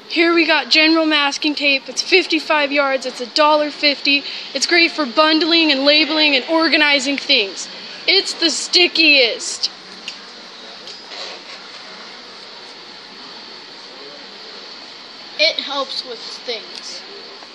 Here we got general masking tape. It's 55 yards. It's $1.50. It's great for bundling and labeling and organizing things. It's the stickiest. It helps with things.